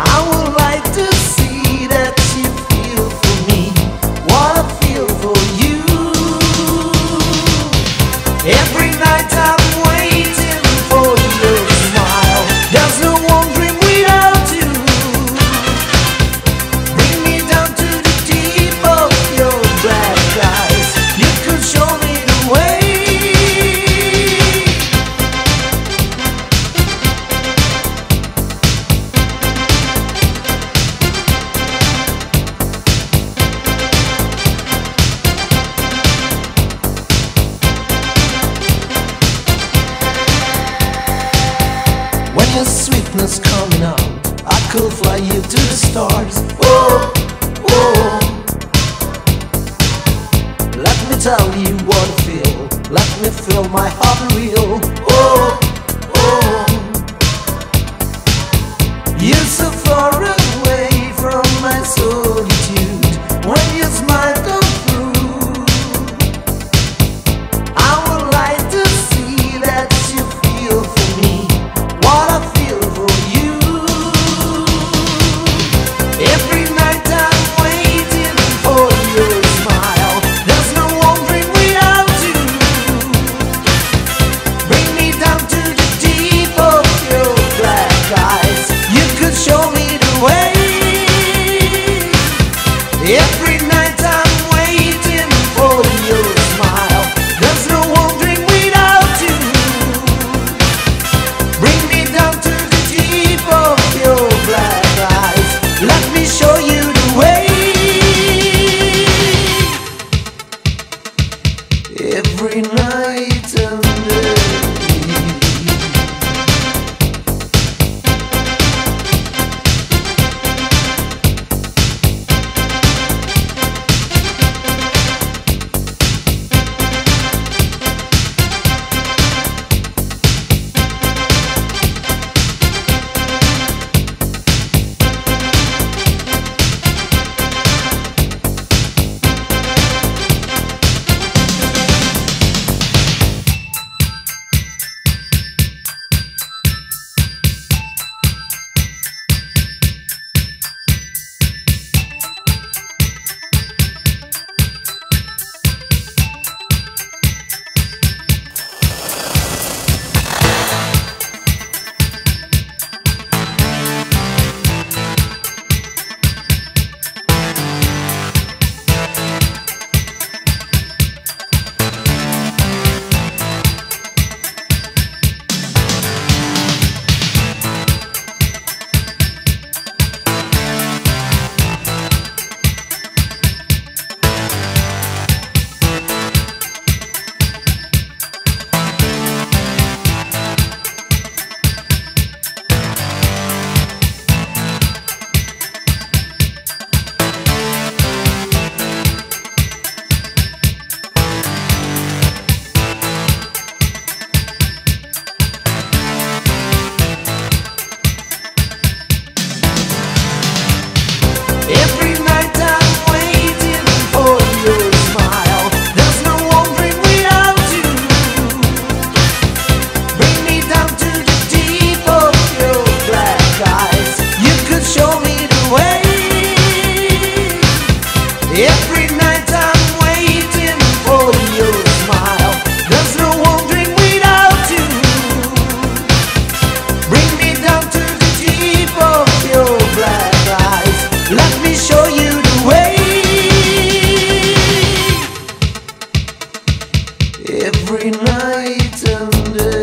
I would like to see that you feel for me what I feel for you. Every night I'm waiting for your smile. There's no one dream without you. Bring me down to the deep of your black eyes. You could show me the way. When your sweetness coming out, I could fly you to the stars. Oh, oh. Let me tell you what I feel. Let me feel my heart real. Oh, oh. You're so far away from my solitude. When your smile comes through, I would like to see that you feel for me what I feel for you. Every night I'm waiting for your smile. There's no one dream without you. Bring me down to the deep of your black eyes. You could show me the way. Every night I'm waiting for your smile. There's no one dream without you. Bring me down to the deep of your black eyes. Let me show you the way. Every night and day. Every night I'm waiting for your smile. There's no one dream without you. Bring me down to the deep of your black eyes. You could show me the way. Every night I'm waiting for your smile. There's no one dream without you. Bring me down to the deep of your black eyes. Let me show you the way. Every night and day.